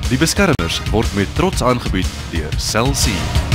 Die Beskermers word met trots aangebied deur Cell C.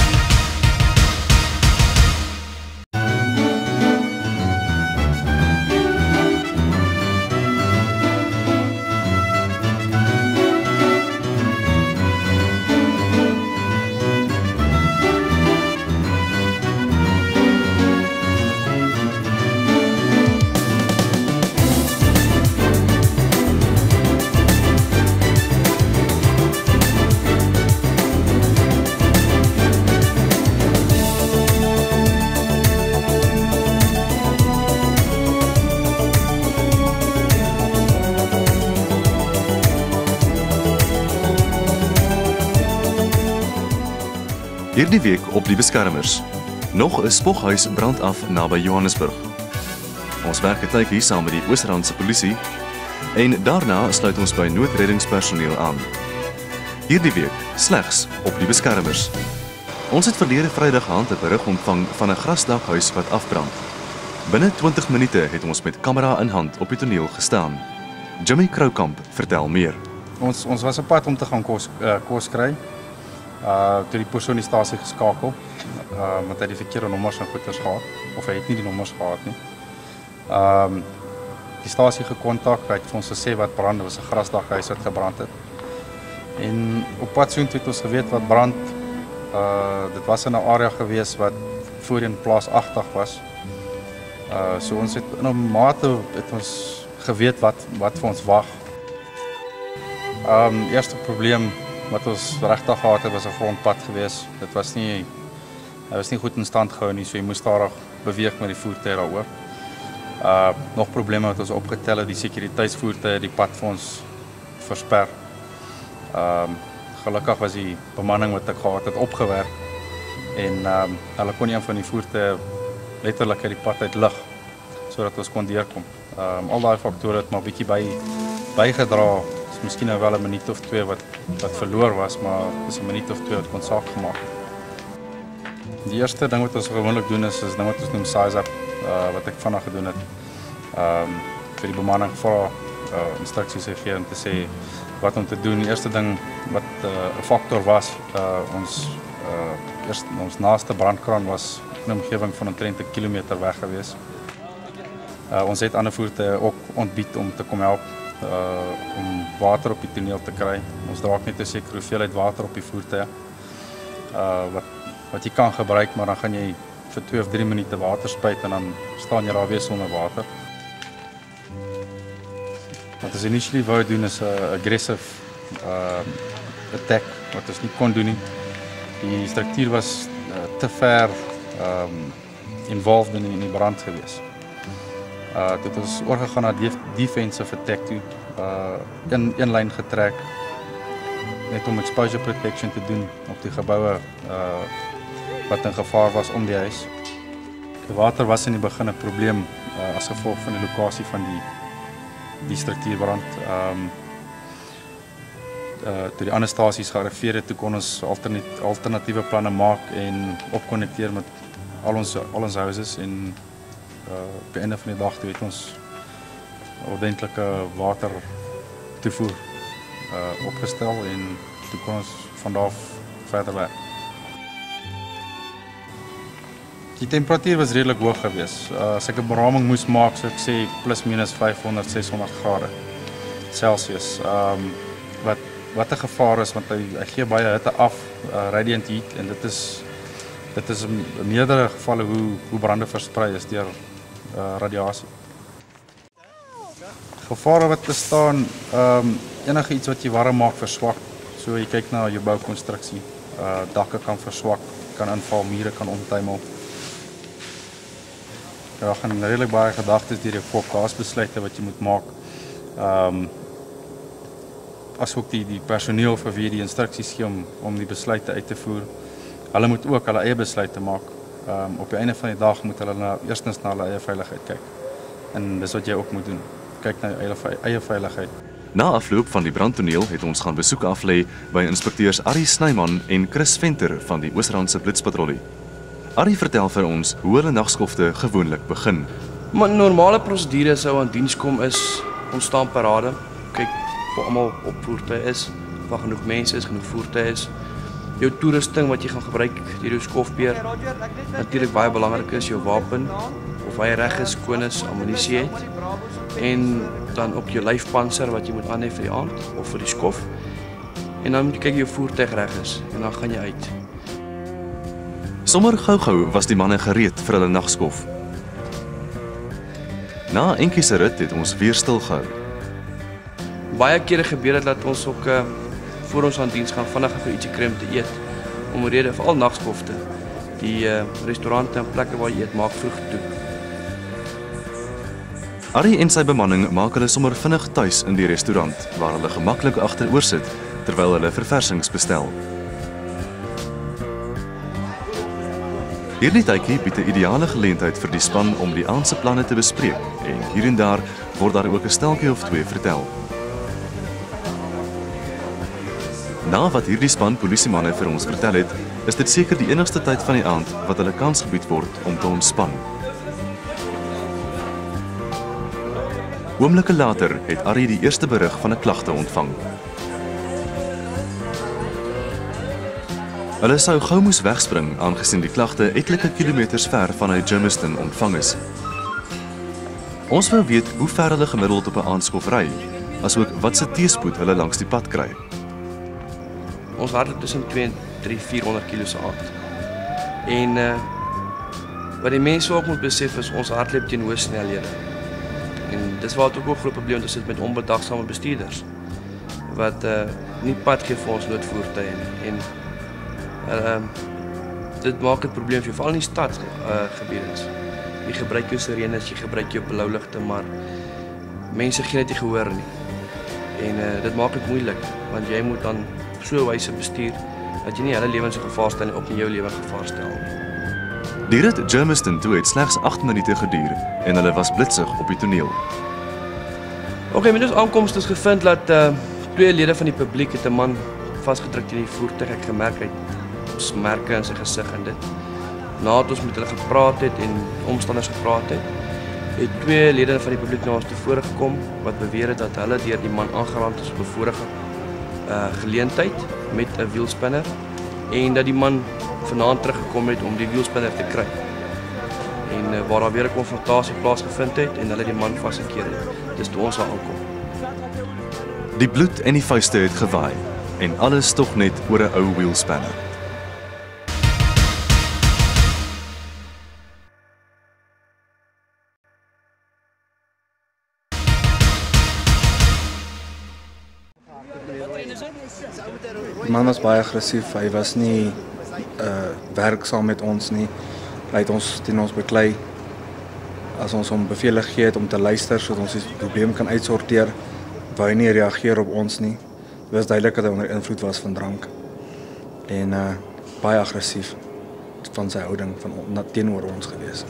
Hierdie week op die Beskermers. Nog 'n spoghuis brand af naby Johannesburg. Ons werk 'n tydjie saam met die Oos-Randse polisie en daarna sluit ons by noodreddingspersoneel aan. Hierdie week slegs op die Beskermers. Ons het verlede Vrydag aand 'n berig ontvang van 'n grasdakhuis wat afbrand. Binne 20 minute het ons met kamera in hand op die toneel gestaan. Jimmy Kroukamp vertel meer. Ons was op pad om te gaan kos kry. Toe die persoon die stasie geskakel, want hy die verkeerde nommers en goeders gehad, of hy het nie die nommers gehad nie. Die stasie gekontak, hy het vir ons gesê wat brand, dit was 'n grasdakhuis wat gebrand het. En op pad soontoe het ons geweet wat brand, dit was in 'n area gewees wat voorheen plaasagtig was. So ons het in 'n mate het ons geweet wat vir ons wag. Eerste probleem wat ons regtig gehad het was 'n grondpad gewees. Hy was nie goed in stand gehou nie, so jy moes stadig beweeg met die voertuie daaroor. Nog probleme wat ons opgetel het, die sekuriteitsvoertuie die pad vir ons versper. Gelukkig was die bemanning wat ek gehad het opgewerk en hulle kon een van die voertuie letterlik uit die pad uit lig sodat ons kon deurkom. Al daai faktore het maar bietjie bygedra. Miskien nou wel 'n minuut of 2 wat verloor was, maar dis 'n minuut of 2 wat kon saak gemaak. Die eerste ding wat ons gewoonlik doen is ding wat ons noem size up, wat ek vanaand gedoen het. Vir die bemanning vra instruksies gegee om te sê wat om te doen. Die eerste ding wat 'n faktor was, ons naaste brandkraan was in 'n omgewing van omtrent 1 kilometer weg gewees. Ons het ander voertuie ook ontbied om te kom help om water op die toneel te kry. Ons dra net 'n sekere hoeveelheid water op die voertuie wat jy kan gebruik, maar dan gaan jy vir 2 of 3 minute water spuit en dan staan jy daar weer sonder water. Wat ons initially wou doen is 'n aggressive attack wat ons nie kon doen nie. Die struktuur was te ver involved in die brand gewees. Dit ons oorgegaan na defensive attack toe, een lyn getrek, net om exposure protection te doen op die geboue wat in gevaar was om die huis. Die water was in die begin 'n probleem as gevolg van die lokasie van die struktuurbrand. Toe die ander stasies gearriveer het, toe kon ons alternatiewe planne maak en opkonnekteer met al ons houses en op die einde van die dag toe het ons ordentlike water toevoer opgestel en toe kon ons van daar af verder werk. Die temperatuur was redelik hoog geweest. As ek 'n beraming moes maak, sou ek sê plus minus 500, 600 grade Celsius. Wat 'n gevaar is want hy gee baie hitte af, radiant heat, en dit is in meerdere gevalle hoe brande versprei is deur radiasie. Gevare wat bestaan, enige iets wat jy warm maak verswak. So jy kyk na jou boukonstruksie, dakke kan verswak, kan inval, mure kan ontuimel. Daar gaan redelik baie gedagtes deur jou kop, daar's besluite wat jy moet maak. Asook die personeel vir wie die instruksies gee om die besluite uit te voer. Hulle moet ook hulle eie besluite maak. Op die einde van die dag moet hulle eerstens na hulle eie veiligheid kyk. En dis wat jy ook moet doen. Kyk na jou eie veiligheid. Na afloop van die brandtoneel het ons gaan besoek aflê by inspekteurs Arrie Snyman en Chris Venter van die Oos-Randse Blitspatrollie. Arrie vertel vir ons hoe hulle nagskofte gewoonlik begin. Maar normale prosedure sou aan diens kom is ons staan parade, kyk waar almal op voertuie is, waar genoeg mense is, genoeg voertuie is. Jou toerusting wat jy gaan gebruik deur jou skofbeer. Natuurlik baie belangrik is jou wapen, of hy reg is, skoon is, ammunisie het. En dan ook jou lyfpanser wat jy moet aan hê vir die aand of vir die skof. En dan moet jy kyk jou voertuig reg is en dan gaan jy uit. Sommer gou-gou was die manne gereed vir hulle nagskof. Na eentjie se rit het ons weer stilgehou. Baie kere gebeur dit dat ons ook voor ons aan diens gaan vinnig vir ietsie kry om te eet. Om rede veral nagskofte. Die restaurante en plekke waar jy eet maak vroeg toe. Arie en sy bemanning maak hulle sommer vinnig tuis in die restaurant waar hulle gemaklik agteroor sit terwyl hulle verversings bestel. Hierdie tydjie bied 'n ideale geleentheid vir die span om die aand se planne te bespreek en hier en daar word daar ook 'n steltjie of twee vertel. Na wat hierdie span polisiemanne vir ons vertel het, is dit seker die enigste tyd van die aand wat hulle kans gebied word om te ontspan. Oomblikke later het Arie die eerste berig van 'n klagte ontvang. Hulle sou gou moes wegspring aangesien die klagte etlike kilometers ver vanuit Germiston ontvang is. Ons wou weet hoe ver hulle gemiddeld op 'n aandskof ry, asook wat se teespoed hulle langs die pad kry. Ons hardloop tussen 200, 300, 400 km se aand. En wat die mense ook moet besef is ons hardloop teen hoë snelhede. En dis waar dit ook 'n groot probleem is met onbedagsame bestuurders wat nie pad gee vir ons noodvoertuie nie. En dit maak 'n probleem vir jou, veral in die stadsgebiede. Jy gebruik jou sirenes, jy gebruik jou blouligte, maar mense gee net nie gehoor nie. En dit maak dit moeilik want jy moet dan so 'n wyse bestuur dat jy nie hulle lewens in gevaar stel nie, ook nie jou lewe in gevaar stel nie. Die rit Germiston toe het slegs 8 minute geduur en hulle was blitsig op die toneel. Met ons aankoms is gevind dat 2 lede van die publiek het 'n man vasgedruk teen die voertuig. Ek gemerk hy het merke in sy gesig en dit. Nadat ons met hulle gepraat het en omstanders gepraat het 2 lede van die publiek na ons tevore gekom wat beweer het dat hulle deur die man aangeraak is op 'n vorige geleentheid met 'n wielspinner en dat die man vanaand teruggekom het om die wielspinner te kry. En waar daar weer 'n konfrontasie plaasgevind het en hulle die man vasgekeer het. Dis toe ons daar aankom. Die bloed en die vuiste het gewaai en alles tog net oor 'n ou wielspanner. Die man was baie aggressief, hy was nie werksaam met ons nie. Hy het ons teen ons beklei. As ons hom bevele gegee het om te luister sodat ons die probleem kan uitsorteer, wou hy nie reageer op ons nie. Dit was duidelik dat hy onder invloed was van drank. En baie aggressief van sy houding teenoor ons gewees.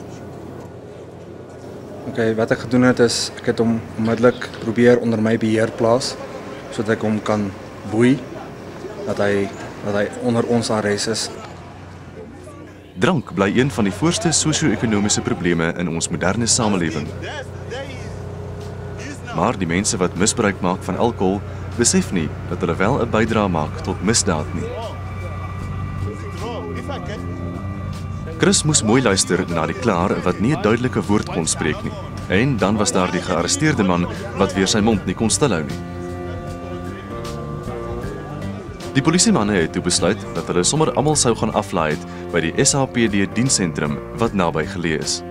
Wat ek gedoen het is, ek het hom onmiddellik probeer onder my beheer plaas, sodat ek hom kan boei, dat hy onder ons arrest is. Drank bly een van die voorste sosio-ekonomiese probleme in ons moderne samelewing. Maar die mense wat misbruik maak van alkohol, besef nie dat hulle wel 'n bydrae maak tot misdaad nie. Chris moes mooi luister na die klaer wat nie 'n duidelike woord kon spreek nie. En dan was daar die gearresteerde man wat weer sy mond nie kon stilhou nie. Die polisiemanne het toe besluit dat hulle sommer almal sou gaan aflaai het by die SAPD diensentrum wat naby geleë is.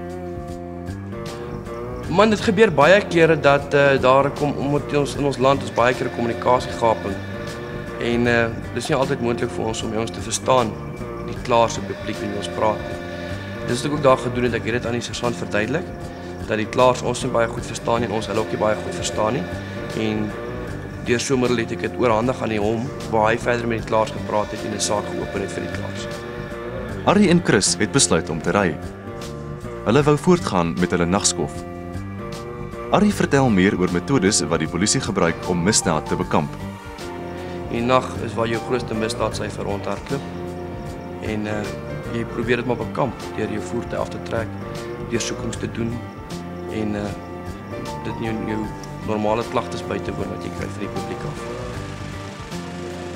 Man, dit gebeur baie kere dat daar kom omdat in ons land is baie keer 'n kommunikasiegaping. En dis nie altyd moontlik vir ons om ons te verstaan, die klaarse publiek wanneer ons praat nie. Dis wat ek ook daar gedoen het, ek het dit aan die sergeant verduidelik dat die klaars ons nie baie goed verstaan nie en ons hulle ook nie baie goed verstaan nie. En deur somiddel het ek dit oorhandig aan hom waar hy verder met die klaars gepraat het en 'n saak geopen het vir die klaars. Arie en Chris het besluit om te ry. Hulle wou voortgaan met hulle nagskof. Arie vertel meer oor metodes wat die polisie gebruik om misdaad te bekamp. Die nag is waar jou grootste misdaadsyfer rondhardloop. En jy probeer dit maar bekamp deur jou voertuig af te trek, deursoekings te doen en dit nie jou normale klagtes by te woon wat jy kry vir die publiek af.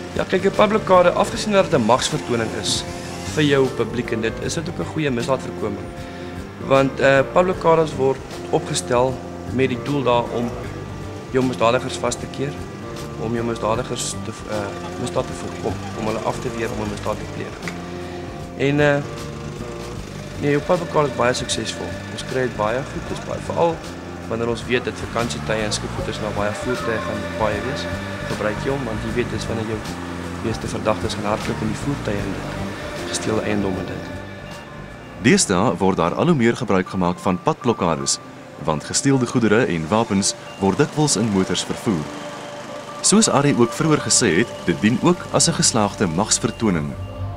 Ja, kyk, 'n padblokkade, afgesien dat dit 'n magsvertoning is vir jou publiek en dit is dit ook 'n goeie misdaadvoorkoming. Want padblokkades word opgestel met die doel daar om jou misdadigers vas te keer, om jou misdadigers te misdaad te voorkom, om hulle af te weer om 'n misdaad te pleeg. En nee, jou padblokkade is baie suksesvol. Ons kry dit baie goed, dis baie veral wanneer ons weet dat vakansietye en skietgoeders na baie voertuie gaan baie wees. Gebruik jy hom want jy weet dis wanneer jou meeste verdagtes gaan hardloop in die voertuie en dit gesteelde eiendom en dit. Deesdae word daar al hoe meer gebruik gemaak van padblokkades, want gesteelde goedere en wapens word dikwels in motors vervoer. Soos Arie ook vroeër gesê het, dit dien ook as 'n geslaagde magsvertoning.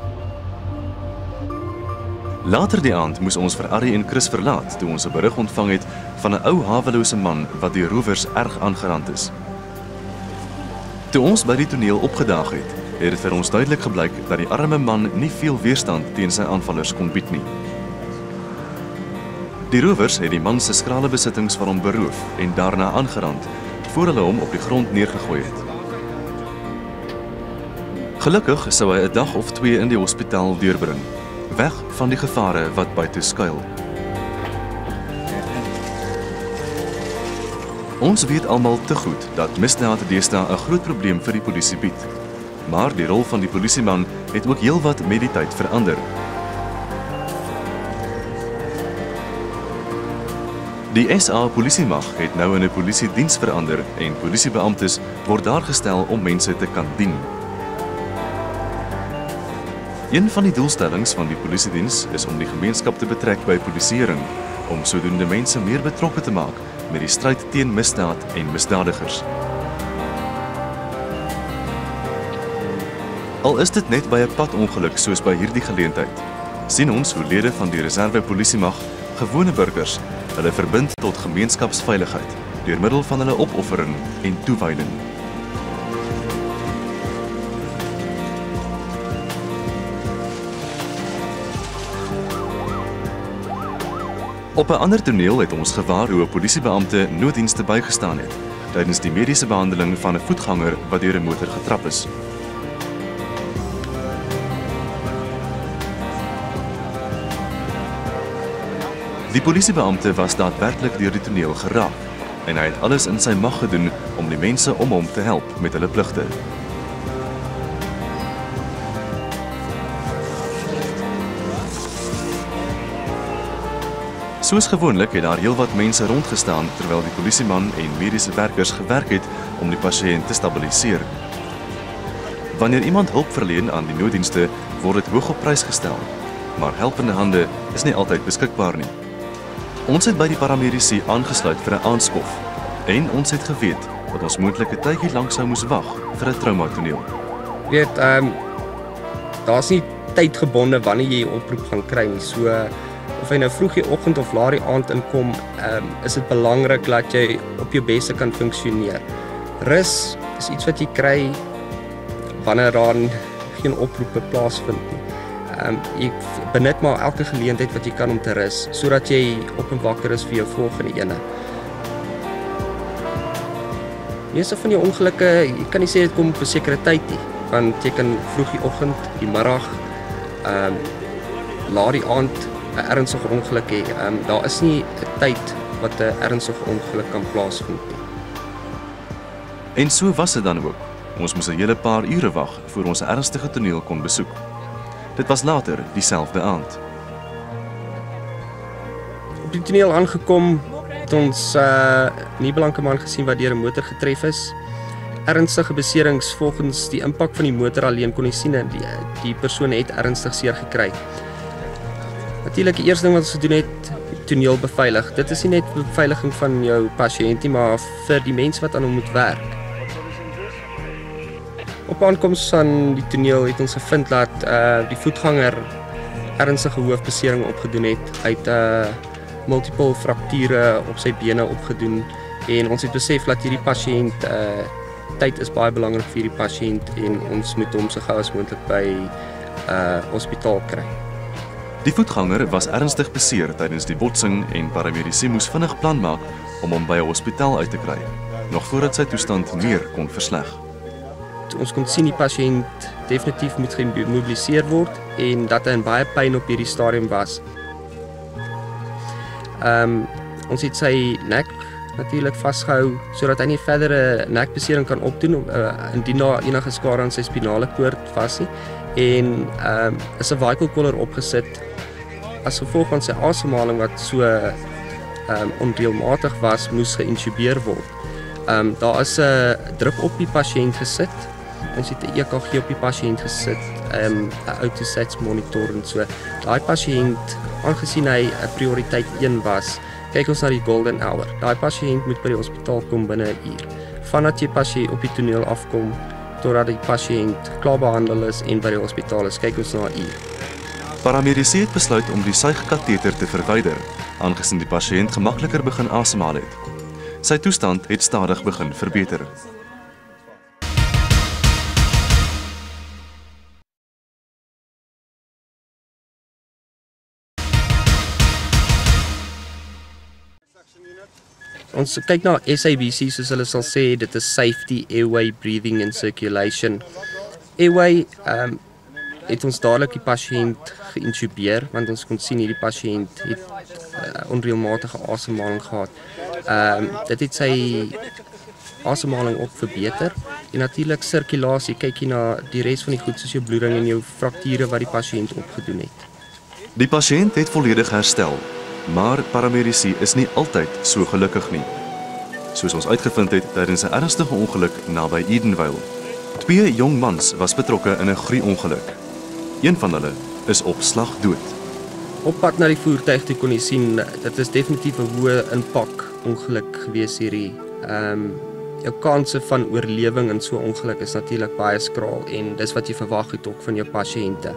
Later die aand moes ons vir Arie en Chris verlaat toe ons 'n berig ontvang het van 'n ou hawelose man wat deur rowers erg aangerand is. Toe ons by die toneel opgedaag het, het dit vir ons duidelik gebleik dat die arme man nie veel weerstand teen sy aanvallers kon bied nie. Die rowers het die man se skrale besittings van hom beroof en daarna aangerand, voor hulle hom op die grond neergegooi het. Gelukkig sou hy 'n dag of 2 in die hospitaal deurbring, weg van die gevare wat buite skuil. Ons weet almal te goed dat misdaad deesdae 'n groot probleem vir die polisie bied. Maar die rol van die polisieman het ook heelwat met die tyd verander. Die SA polisiemag het nou in 'n polisiediens verander en polisiebeamptes word daar gestel om mense te kan dien. Een van die doelstellings van die polisiediens is om die gemeenskap te betrek by polisieering, om sodoende mense meer betrokke te maak met die stryd teen misdaad en misdadigers. Al is dit net by 'n padongeluk soos by hierdie geleentheid, sien ons hoe lede van die reserve polisiemag gewone burgers hulle verbind tot gemeenskapsveiligheid deur middel van hulle opoffering en toewyding. Op 'n ander toneel het ons gewaar hoe 'n polisiebeampte nooddienste bygestaan het tydens die mediese behandeling van 'n voetganger wat deur 'n motor getrap is. Die polisiebeampte was daadwerklik deur die toneel geraak en hy het alles in sy mag gedoen om die mense om hom te help met hulle pligte. Soos gewoonlik het daar heelwat mense rondgestaan terwyl die polisieman en mediese werkers gewerk het om die pasiënt te stabiliseer. Wanneer iemand hulp verleen aan die nooddienste, word dit hoog op prys gestel, maar helpende hande is nie altyd beskikbaar nie. Ons het by die paramedici aangesluit vir 'n aanskof en ons het geweet dat ons moontlik 'n tydjie lank sou moes wag vir 'n traumatoneel. Weet, daar's nie tydgebonde wanneer jy 'n oproep gaan kry nie. So of jy nou vroeg die oggend of laat die aand inkom, is dit belangrik dat jy op jou beste kan funksioneer. Rus is iets wat jy kry wanneer daar geen oproepe plaasvind nie. Jy benut maar elke geleentheid wat jy kan om te rus, sodat jy op en wakker is vir jou volgende ene. Meeste van die ongelukke, jy kan nie sê dit kom op 'n sekere tyd nie, want jy kan vroeg die oggend, die middag, laat die aand 'n ernstige ongeluk hê. Daar is nie 'n tyd wat 'n ernstige ongeluk kan plaasvind nie. En so was dit dan ook. Ons moes 'n hele paar ure wag voor ons 'n ernstige toneel kon besoek. Dit was later dieselfde aand. Op die toneel aangekom het ons 'n nie-blanke man gesien wat deur 'n motor getref is. Ernstige beserings volgens die impak van die motor alleen kon jy sien dat die persoon het ernstig seer gekry. Natuurlik die eerste ding wat ons gedoen het, die toneel beveilig. Dit is nie net beveiliging van jou pasiënt nie, maar vir die mense wat aan hom moet werk. Op aankoms aan die toneel het ons gevind dat die voetganger ernstige hoofbesering opgedoen het. Hy het multiple frakture op sy bene opgedoen en ons het besef dat hierdie pasiënt tyd is baie belangrik vir hierdie pasiënt en ons moet hom so gou as moontlik by hospitaal kry. Die voetganger was ernstig beseer tydens die botsing en paramedici moes vinnig plan maak om hom by 'n hospitaal uit te kry, nog voordat sy toestand meer kon versleg. ons kon sien die pasiënt definitief moet gemobiliseer word en dat hy in baie pyn op hierdie stadium was. Ons het sy nek natuurlik vasgehou sodat hy nie verdere nekbesering kan opdoen indien daar enige skade aan sy spinale koord was nie en is 'n cervical collar opgesit as gevolg van sy asemhaling wat so onreëlmatig was, moes geïntubeer word. Daar is 'n druk op die pasiënt gesit. Ons het 'n EKG op die pasiënt gesit, 'n Outosats monitor en so. Daai pasiënt, aangesien hy 'n prioriteit 1 was, kyk ons na die golden hour. Daai pasiënt moet by die hospitaal kom binne 'n uur. Vandat jy pasiënt op die toneel afkom totdat die pasiënt klaar behandel is en by die hospitaal is, kyk ons na 'n uur. Paramedici het besluit om die suigkateter te verwyder, aangesien die pasiënt gemakliker begin asemhaal het. Sy toestand het stadig begin verbeter. Ons kyk na SABC, soos hulle sal sê, dit is Safety, Airway, Breathing and Circulation. Airway, het ons dadelik die pasiënt geïntubeer, want ons kon sien hierdie pasiënt het onreëlmatige asemhaling gehad. Dit het sy asemhaling ook verbeter. En natuurlik sirkulasie, kyk jy na die res van die goed soos jou bloeding en jou frakture wat die pasiënt opgedoen het. Die pasiënt het volledig herstel, maar paramedici is nie altyd so gelukkig nie. Soos ons uitgevind het tydens 'n ernstige ongeluk naby Edenvale. 2 jong mans was betrokke in 'n gruwelongeluk. Een van hulle is op slag dood. Op pad na die voertuig toe kon jy sien, dit is definitief 'n hoë impak ongeluk gewees hierdie. Jou kanse van oorlewing in so 'n ongeluk is natuurlik baie skraal en dis wat jy verwag het ook van jou pasiënte.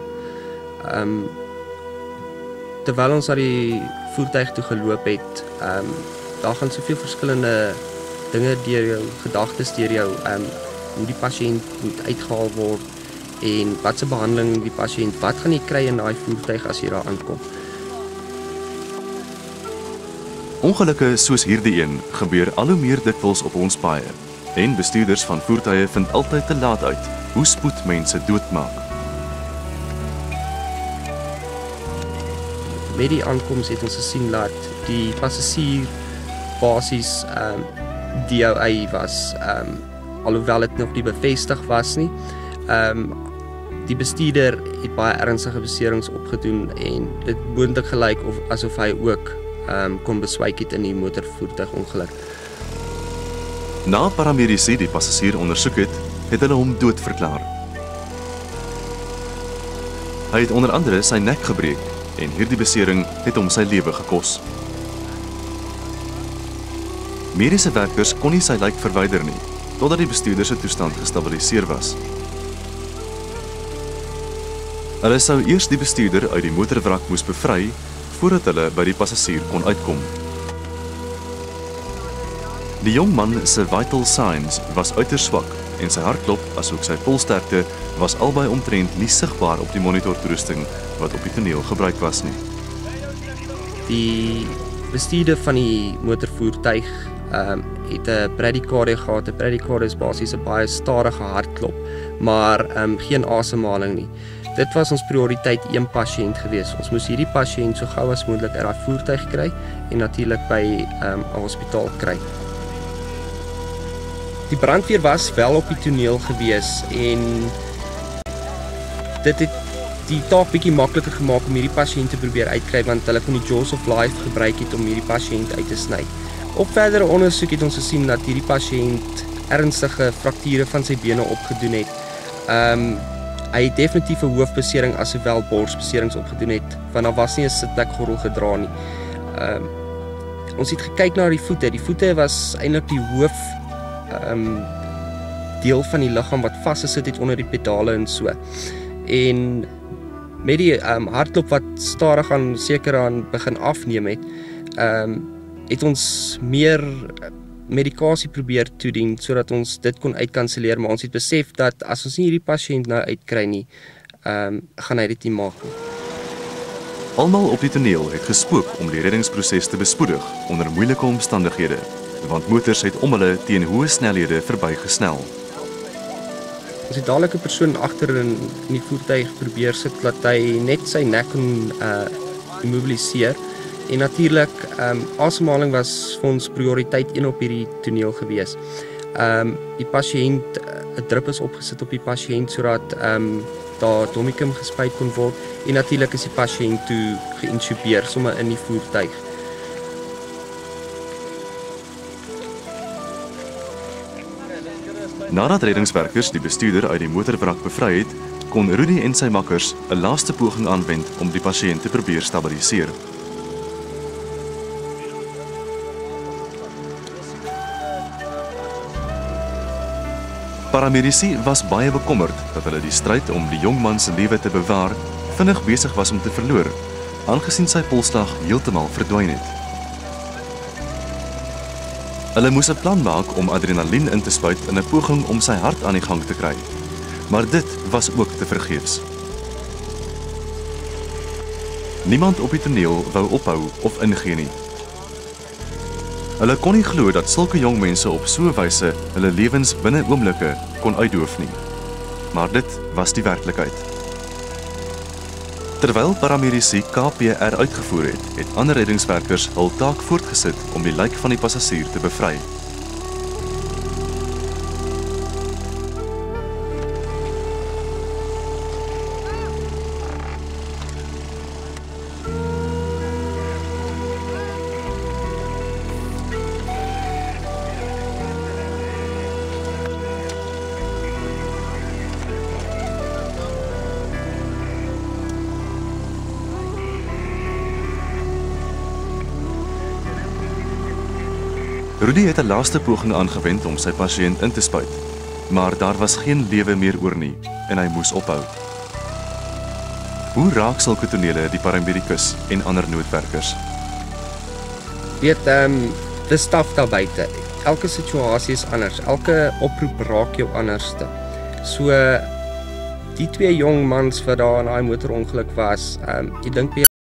Terwyl ons na die voertuig toe geloop het, daar gaan soveel verskillende dinge deur jou gedagtes deur jou, hoe die pasiënt moet uitgehaal word en wat se behandeling die pasiënt, wat gaan jy kry in daai voertuig as jy daar aankom. Ongelukke soos hierdie een gebeur al hoe meer dikwels op ons paaie en bestuurders van voertuie vind altyd te laat uit hoe spoed mense doodmaak. Met die aankoms het ons gesien dat die passasier basies DOA was, alhoewel dit nog nie bevestig was nie. Die bestuurder het baie ernstige beserings opgedoen en dit moontlik gelyk asof hy ook kon beswyk het in die motorvoertuigongeluk. Na paramedici die passasier ondersoek het, het hulle hom dood verklaar. Hy het onder andere sy nek gebreek en hierdie besering het hom sy lewe gekos. Mediese werkers kon nie sy lijk verwyder nie, totdat die bestuurder se toestand gestabiliseer was. Hulle sou eers die bestuurder uit die motorwrak moes bevry voordat hulle by die passasier kon uitkom. Die jong man se vital signs was uiters swak en sy hartklop asook sy polsterkte was albei omtrent nie sigbaar op die monitortoerusting wat op die toneel gebruik was nie. Die bestuurder van die motorvoertuig het 'n bradykardie gehad. 'n Bradykardie is basies 'n baie stadige hartklop, maar geen asemhaling nie. Dit was ons prioriteit 1 pasiënt gewees. Ons moes hierdie pasiënt so gou as moontlik uit daai voertuig kry en natuurlik by 'n hospitaal kry. Die brandweer was wel op die toneel gewees en dit het die taak bietjie makliker gemaak om hierdie pasiënt te probeer uitkry want hulle kon die jaws of life gebruik het om hierdie pasiënt uit te sny. Op verdere ondersoek het ons gesien dat hierdie pasiënt ernstige frakture van sy bene opgedoen het. Hy het definitief 'n hoofbesering asowel borsbeserings opgedoen het, want daar was nie 'n sitplekgordel gedra nie. Ons het gekyk na die voete. Die voete was eintlik die hoof deel van die liggaam wat vasgesit het onder die pedale en so. En met die hartklop wat stadig aan seker aan begin afneem het ons meer medikasie probeer toedien sodat ons dit kon uitkanselleer, maar ons het besef dat as ons nie hierdie pasiënt nou uitkry nie, gaan hy dit nie maak nie. Almal op die toneel het gespook om die reddingsproses te bespoedig onder moeilike omstandighede, want motors het om hulle teen hoë snelhede verbygesnel. Ons het dadelik 'n persoon agter in die voertuig probeer sit dat hy net sy nek kon immobiliseer. En natuurlik, asemhaling was vir ons prioriteit 1 op hierdie toneel gewees. Die pasiënt, 'n drip is opgesit op die pasiënt sodat daar domicum gespuit kon word en natuurlik is die pasiënt toe geïntubeer sommer in die voertuig. Nadat reddingswerkers die bestuurder uit die motorwrak bevry het, kon Rudy en sy makkers 'n laaste poging aanwend om die pasiënt te probeer stabiliseer. Paramedici was baie bekommerd dat hulle die stryd om die jong man se lewe te bewaar vinnig besig was om te verloor, aangesien sy polsslag heeltemal verdwyn het. Hulle moes 'n plan maak om adrenalien in te spuit in 'n poging om sy hart aan die gang te kry, maar dit was ook tevergeefs. Niemand op die toneel wou ophou of ingee nie. Hulle kon nie glo dat sulke jong mense op so 'n wyse hulle lewens binne oomblikke kon uitdoof nie. Maar dit was die werklikheid. Terwyl paramedici KPR uitgevoer het, het ander reddingswerkers hul taak voortgesit om die lijk van die passasier te bevry. Rudy het 'n laaste poging aangewend om sy pasiënt in te spuit, maar daar was geen lewe meer oor nie en hy moes ophou. Hoe raak sulke tonele die paramedikus en ander noodwerkers? Weet, dis staf daar buite. Elke situasie is anders. Elke oproep raak jou anderste. So die 2 jong mans wat daar in daai motorongeluk was, ek dink